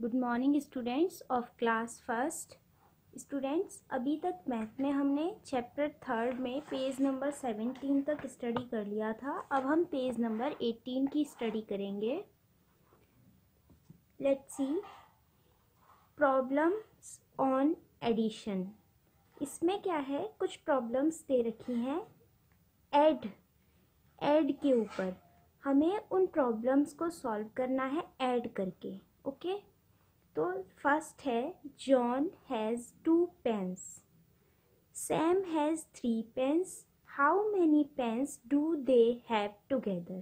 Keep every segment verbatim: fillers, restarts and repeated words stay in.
Good morning students of class first. Students, अभी तक math में हमने चैप्टर थर्ड में पेज नंबर सेवेंटीन तक स्टडी कर लिया था। अब हम पेज नंबर एटीन की स्टडी करेंगे। Let's see problems on addition. इसमें क्या है, कुछ प्रॉब्लम्स दे रखी हैं ऐड ऐड के ऊपर। हमें उन प्रॉब्लम्स को सॉल्व करना है ऐड करके। Okay okay? तो फर्स्ट है, John has two pens, Sam has three pens, how many pens do they have together.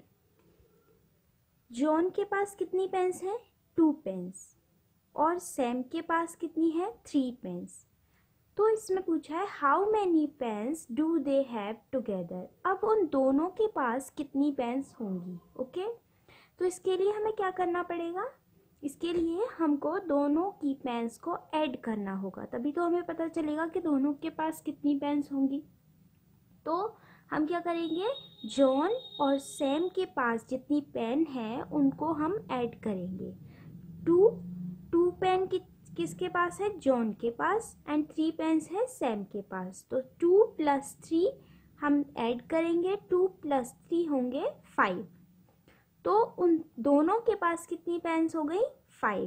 John के पास कितनी पेन्स हैं? Two pens. और सैम के पास कितनी है? Three pens. तो इसमें पूछा है how many pens do they have together. अब उन दोनों के पास कितनी पेन्स होंगी? ओके, तो इसके लिए हमें क्या करना पड़ेगा? इसके लिए हमको दोनों की पेन्स को ऐड करना होगा, तभी तो हमें पता चलेगा कि दोनों के पास कितनी पेन्स होंगी। तो हम क्या करेंगे, जॉन और सैम के पास जितनी पेन है उनको हम ऐड करेंगे। टू टू पेन कि, किसके पास है? जॉन के पास। एंड थ्री पेन्स है सैम के पास। तो टू प्लस थ्री हम ऐड करेंगे, टू प्लस थ्री होंगे फाइव। तो उन दोनों के पास कितनी पेन्स हो गई? फाइव।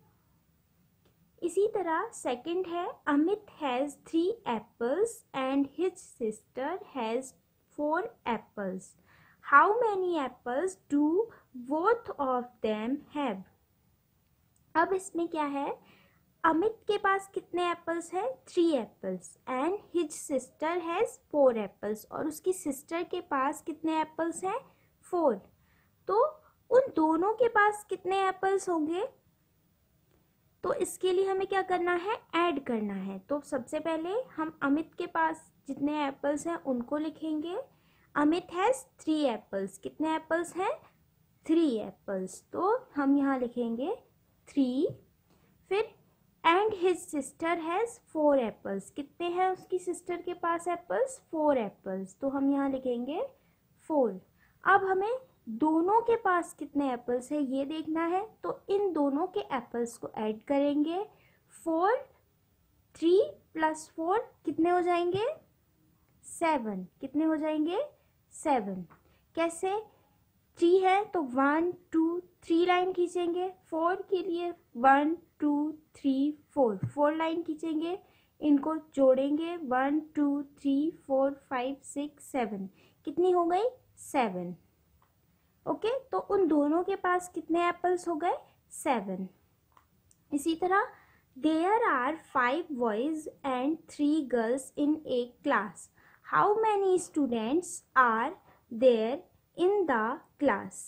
इसी तरह सेकंड है, Amit has three apples and his sister has four apples, how many apples do both of them have. अब इसमें क्या है, अमित के पास कितने एप्पल्स है? Three apples. And his sister has four apples, और उसकी सिस्टर के पास कितने एप्पल्स हैं? फोर। तो उन दोनों के पास कितने एप्पल्स होंगे? तो इसके लिए हमें क्या करना है? ऐड करना है। तो सबसे पहले हम अमित के पास जितने एप्पल्स हैं उनको लिखेंगे। Amit has three apples. कितने एप्पल्स हैं? Three apples. तो हम यहाँ लिखेंगे थ्री। फिर and his sister has four apples. कितने हैं उसकी सिस्टर के पास एप्पल्स? Four apples. तो हम यहाँ लिखेंगे फोर। अब हमें दोनों के पास कितने एप्पल्स है ये देखना है, तो इन दोनों के एप्पल्स को ऐड करेंगे। फोर, थ्री प्लस फोर कितने हो जाएंगे? सेवन। कितने हो जाएंगे? सेवन। कैसे? थ्री है तो वन टू थ्री लाइन खींचेंगे, फोर के लिए one two three four, four line खींचेंगे, इनको जोड़ेंगे, one two three four five six seven. कितनी हो गई? सेवन। ओके okay, तो उन दोनों के पास कितने एप्पल्स हो गए? सेवन। इसी तरह there are five boys and three girls in a class, how many students are there in the class.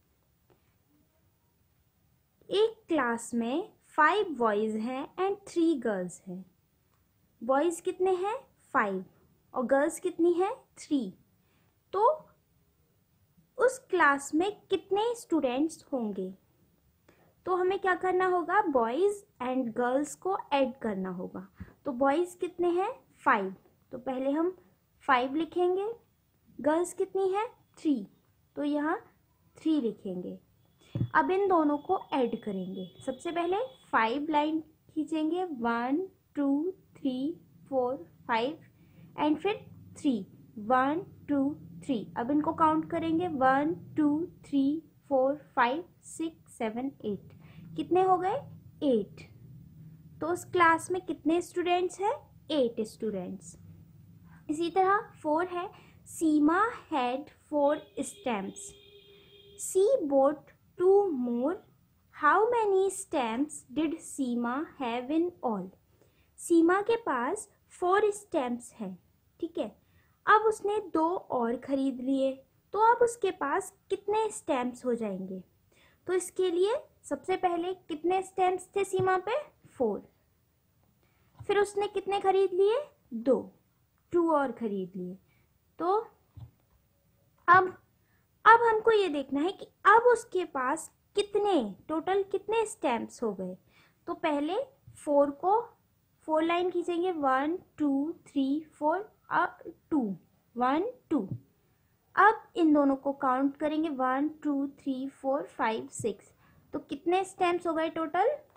एक क्लास में फाइव बॉयज हैं एंड थ्री गर्ल्स हैं। बॉयज कितने हैं? फाइव। और गर्ल्स कितनी हैं? थ्री। तो उस क्लास में कितने स्टूडेंट्स होंगे? तो हमें क्या करना होगा? बॉयज़ एंड गर्ल्स को ऐड करना होगा। तो बॉयज़ कितने हैं? फाइव। तो पहले हम फाइव लिखेंगे। गर्ल्स कितनी है? थ्री। तो यहाँ थ्री लिखेंगे। अब इन दोनों को ऐड करेंगे। सबसे पहले फाइव लाइन खींचेंगे, one two three four five, and फिर थ्री, वन टू थ्री। अब इनको काउंट करेंगे, one two three four five six seven eight. कितने हो गए? एट। तो उस क्लास में कितने स्टूडेंट्स हैं? Eight students. इसी तरह फोर है, Seema had four stamps, she bought two more, how many stamps did Seema have in all. Seema के पास फोर स्टैम्प्स हैं, ठीक है। अब उसने दो और खरीद लिए, तो अब उसके पास कितने स्टैम्प्स हो जाएंगे? तो इसके लिए सबसे पहले कितने स्टैम्प्स थे सीमा पे? फोर। फिर उसने कितने खरीद लिए? दो, टू और खरीद लिए। तो अब अब हमको ये देखना है कि अब उसके पास कितने टोटल कितने स्टैम्प्स हो गए। तो पहले फोर को फोर लाइन खींचेंगे, one two three four, two, one two. अब इन दोनों को काउंट करेंगे, one two three four five six. तो कितने स्टैम्प्स हो गए टोटल?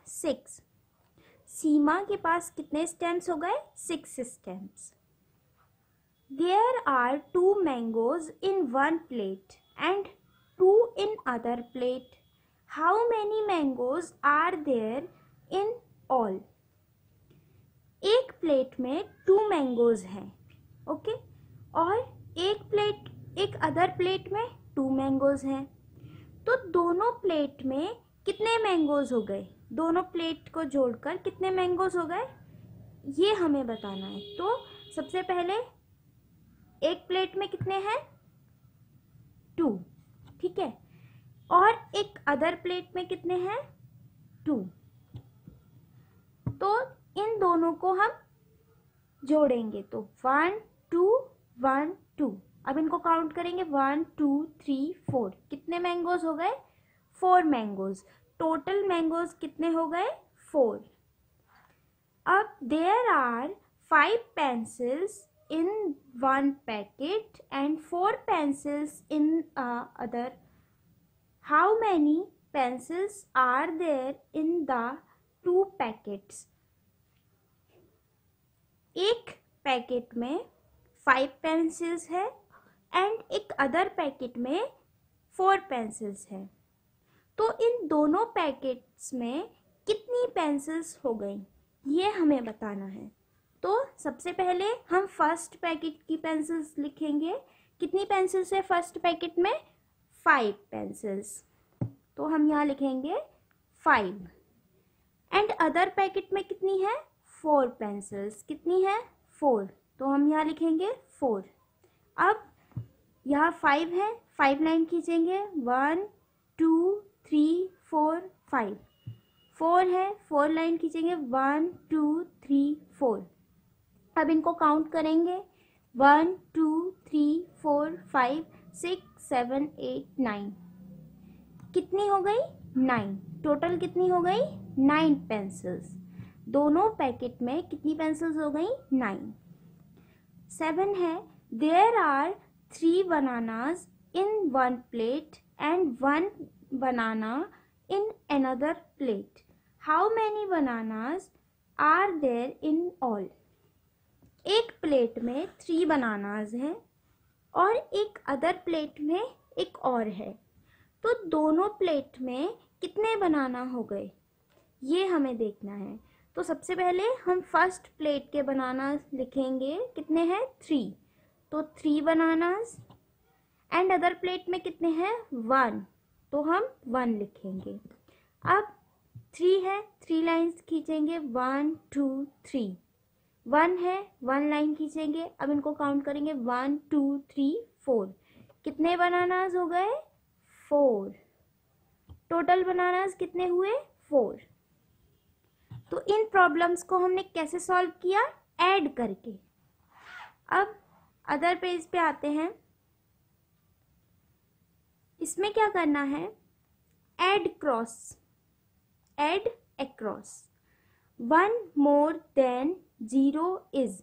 सिक्स। सीमा के पास कितने स्टेम्स हो गए? Six stamps. There are two mangoes in one plate and two in other plate. How many mangoes are there in all? एक plate में टू मैंगोज हैं, ओके, और एक प्लेट एक अदर प्लेट में टू मैंगोज हैं। तो दोनों प्लेट में कितने मैंगोज हो गए? दोनों प्लेट को जोड़कर कितने मैंगोज हो गए, ये हमें बताना है। तो सबसे पहले एक प्लेट में कितने हैं? टू, ठीक है, और एक अदर प्लेट में कितने हैं? टू। तो इन दोनों को हम जोड़ेंगे तो वन टू वन टू। अब इनको काउंट करेंगे, वन टू थ्री फोर। कितने मैंगोज हो गए? Four mangoes. टोटल मैंगोज कितने हो गए? फोर। अब there are five pencils in one packet and four pencils in other. How many pencils are there in the two packets? एक packet में five pencils है एंड एक अदर पैकेट में four pencils है। तो इन दोनों पैकेट्स में कितनी पेंसिल्स हो गई, ये हमें बताना है। तो सबसे पहले हम फर्स्ट पैकेट की पेंसिल्स लिखेंगे। कितनी पेंसिल्स है फर्स्ट पैकेट में? Five pencils. तो हम यहाँ लिखेंगे फाइव। एंड अदर पैकेट में कितनी है? Four pencils. कितनी है? फोर। तो हम यहाँ लिखेंगे फोर। अब यहाँ फाइव है, फाइव लाइन खींचेंगे, one two three four five. Four है, फोर लाइन खींचेंगे, वन टू थ्री फोर। अब इनको काउंट करेंगे, one two three four five six seven eight nine. कितनी हो गई? नाइन। टोटल कितनी हो गई? Nine pencils. दोनों पैकेट में कितनी पेंसिल्स हो गई? नाइन। सेवन है, there are three bananas in one plate and one banana in another plate. How many bananas are there in all? एक प्लेट में थ्री बनानास हैं और एक अदर प्लेट में एक और है। तो दोनों प्लेट में कितने बनाना हो गए, ये हमें देखना है। तो सबसे पहले हम फर्स्ट प्लेट के बनानास लिखेंगे। कितने हैं? थ्री। तो three bananas. And other plate में कितने हैं? वन। तो हम वन लिखेंगे। अब थ्री है, थ्री लाइन्स खींचेंगे, वन टू थ्री। वन है, वन लाइन खींचेंगे। अब इनको काउंट करेंगे, वन टू थ्री फोर। कितने बनानास हो गए? फोर। टोटल बनानास कितने हुए? फोर। तो इन प्रॉब्लम्स को हमने कैसे सॉल्व किया? ऐड करके। अब अदर पेज पे आते हैं। इसमें क्या करना है? Add cross, add across. One more than zero is,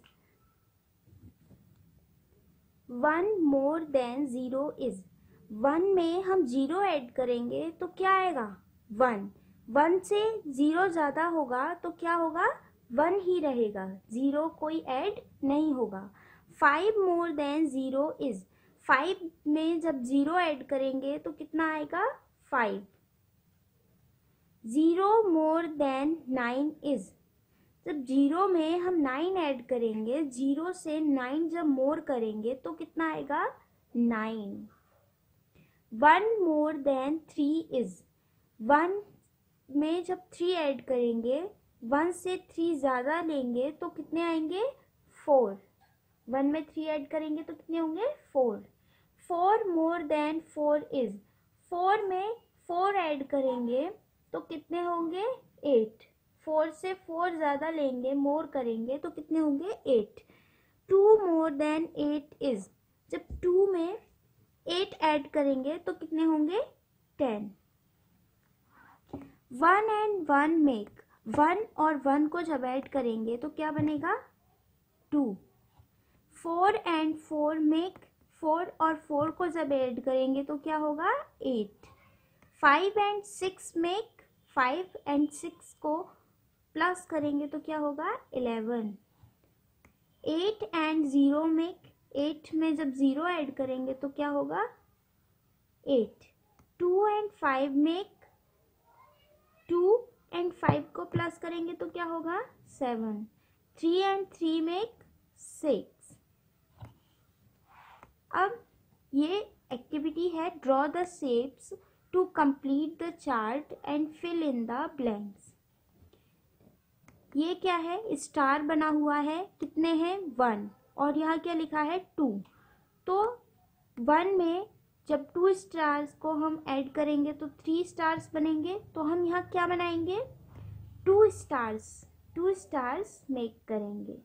one more than zero is. One में हम जीरो ऐड करेंगे तो क्या आएगा? वन। वन से जीरो ज़्यादा होगा तो क्या होगा? वन ही रहेगा, ज़ीरो कोई ऐड नहीं होगा। Five more than zero is. Five में जब ज़ीरो ऐड करेंगे तो कितना आएगा? Five. Zero more than nine is. जब जीरो में हम नाइन ऐड करेंगे, जीरो से नाइन जब मोर करेंगे तो कितना आएगा? Nine. One more than three is. One में जब थ्री ऐड करेंगे, वन से थ्री ज़्यादा लेंगे तो कितने आएंगे? फोर। वन में थ्री ऐड करेंगे तो कितने होंगे? Four. Four more than four is. Four में फोर ऐड करेंगे तो कितने होंगे? एट। फोर से फोर ज़्यादा लेंगे, मोर करेंगे तो कितने होंगे? Eight. Two more than eight is. जब टू में एट ऐड करेंगे तो कितने होंगे? Ten. One and one make. One और वन को जब ऐड करेंगे तो क्या बनेगा? Two. Four and four make. Four और फोर को जब ऐड करेंगे तो क्या होगा? Eight. Five and six make. Five and six को प्लस करेंगे तो क्या होगा इलेवन। एट एंड ज़ीरो में एट में जब ज़ीरो ऐड करेंगे तो क्या होगा एट। टू एंड फाइव में टू एंड फाइव को प्लस करेंगे तो क्या होगा सेवन। थ्री एंड थ्री में सिक्स। अब ये एक्टिविटी है draw the shapes to complete the chart and fill in the blanks. ये क्या है स्टार बना हुआ है, कितने हैं वन, और यहाँ क्या लिखा है टू। तो वन में जब टू स्टार्स को हम ऐड करेंगे तो थ्री स्टार्स बनेंगे, तो हम यहाँ क्या बनाएंगे two stars two stars make करेंगे।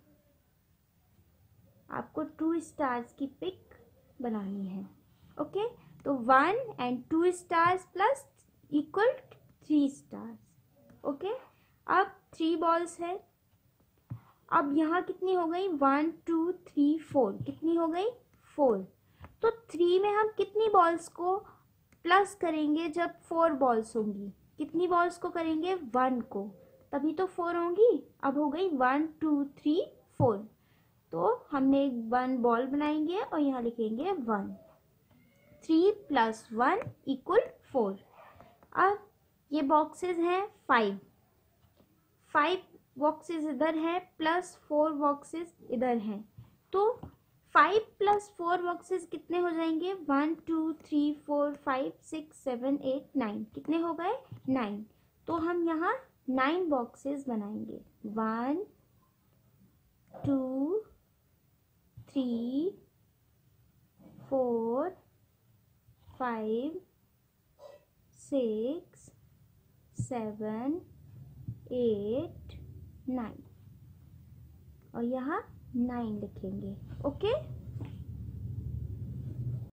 आपको टू स्टार्स की पिक बनानी है। ओके, तो one and two stars plus equal three stars. Okay, अब थ्री बॉल्स है। अब यहाँ कितनी हो गई वन टू थ्री फोर, कितनी हो गई फोर। तो थ्री में हम कितनी बॉल्स को प्लस करेंगे जब फोर बॉल्स होंगी, कितनी बॉल्स को करेंगे वन को, तभी तो फोर होंगी। अब हो गई वन टू थ्री फोर, तो हमने वन बॉल बनाएंगे और यहाँ लिखेंगे one. Three plus one equal four. अब ये बॉक्सेस हैं फाइव, फाइव बॉक्सेस इधर हैं प्लस फोर बॉक्सेस इधर हैं, तो फाइव प्लस फोर बॉक्सेस कितने हो जाएंगे one two three four five six seven eight nine, कितने हो गए नाइन। तो हम यहाँ नाइन बॉक्सेस बनाएंगे। One two three four five six seven eight nine, और यहाँ नाइन लिखेंगे। ओके।